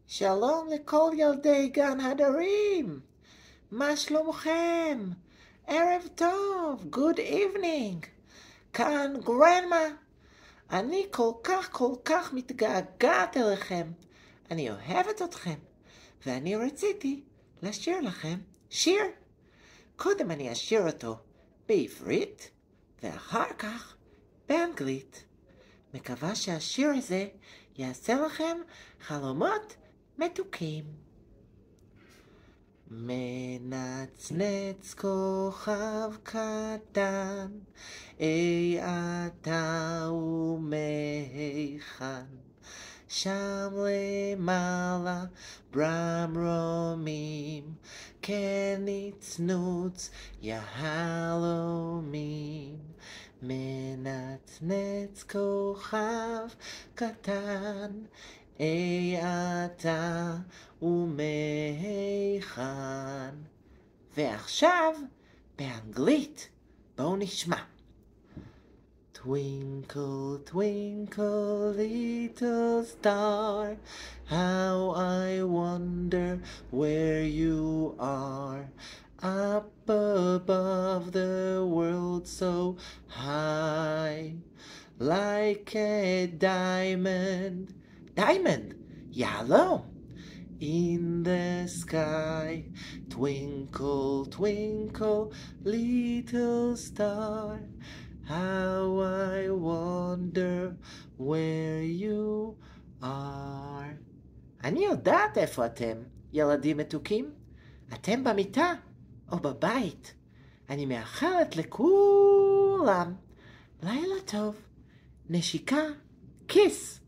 שלום לכל ילדי גן הדרים. מה שלומכם? ערב טוב, good evening. כאן גרנמה. אני כל כך מתגעגעת אליכם. אני אוהבת אתכם. ואני רציתי לשיר לכם שיר. קודם אני אשיר אותו בעברית, ואחר כך באנגלית. מקווה שהשיר הזה יעשה לכם חלומות מתוקים. מנצנץ כוכב קטן, אי אתה ומהיכן, שם למעלה ברמרומים, כן נצנוץ יהלומים. מנצנץ כוכב קטן, אי אתה ומהיכן. ועכשיו באנגלית, בואו נשמע. Twinkle, twinkle, little star, how I wonder where you are. Up above the world so high, like a diamond. Diamond, yellow. In the sky, twinkle, twinkle, little star, how I wonder where you are. אני יודעת איפה אתם, ילדים מתוקים. אתם במיטה או בבית. אני מאחלת לכולם לילה טוב. נשיקה, כיס.